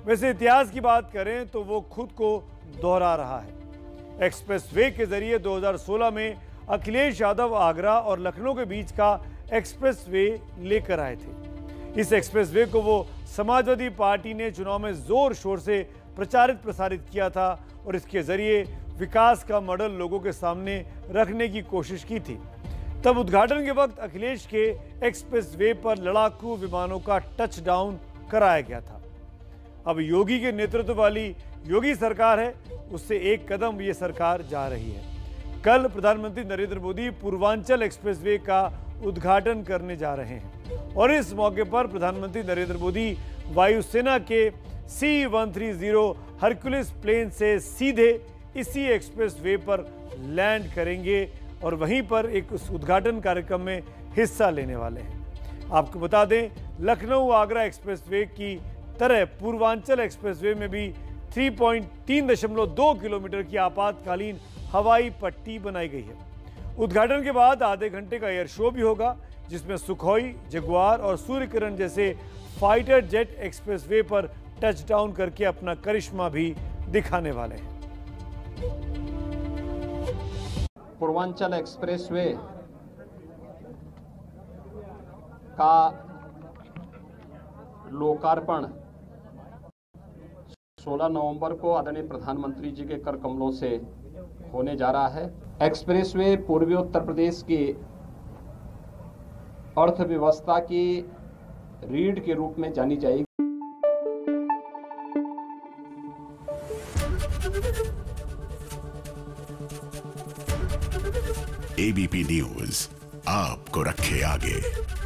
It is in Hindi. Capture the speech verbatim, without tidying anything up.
वैसे इतिहास की बात करें तो वो खुद को दोहरा रहा है। एक्सप्रेसवे के जरिए दो हज़ार सोलह में अखिलेश यादव आगरा और लखनऊ के बीच का एक्सप्रेसवे लेकर आए थे। इस एक्सप्रेसवे को वो समाजवादी पार्टी ने चुनाव में जोर शोर से प्रचारित प्रसारित किया था और इसके जरिए विकास का मॉडल लोगों के सामने रखने की कोशिश की थी। तब उद्घाटन के वक्त अखिलेश के एक्सप्रेसवे पर लड़ाकू विमानों का टच डाउन कराया गया था। अब योगी के नेतृत्व वाली योगी सरकार है, उससे एक कदम ये सरकार जा रही है। कल प्रधानमंत्री नरेंद्र मोदी पूर्वांचल एक्सप्रेसवे का उद्घाटन करने जा रहे हैं और इस मौके पर प्रधानमंत्री नरेंद्र मोदी वायुसेना के C one three zero Hercules plane से सीधे इसी एक्सप्रेसवे पर लैंड करेंगे और वहीं पर एक उस उद्घाटन कार्यक्रम में हिस्सा लेने वाले हैं। आपको बता दें, लखनऊ आगरा एक्सप्रेसवे की तरह पूर्वांचल एक्सप्रेसवे में भी तीन दशमलव दो किलोमीटर की आपातकालीन हवाई पट्टी बनाई गई है। उद्घाटन के बाद आधे घंटे का एयर शो भी होगा, जिसमें सुखोई, जगुआर और सूर्यकिरण जैसे फाइटर जेट एक्सप्रेसवे पर टच डाउन करके अपना करिश्मा भी दिखाने वाले हैं। पूर्वांचल एक्सप्रेसवे का लोकार्पण सोलह नवंबर को आदरणीय प्रधानमंत्री जी के कर कमलों से होने जा रहा है। एक्सप्रेसवे पूर्वी उत्तर प्रदेश की अर्थव्यवस्था की रीढ़ के रूप में जानी जाएगी। एबीपी न्यूज आपको रखे आगे।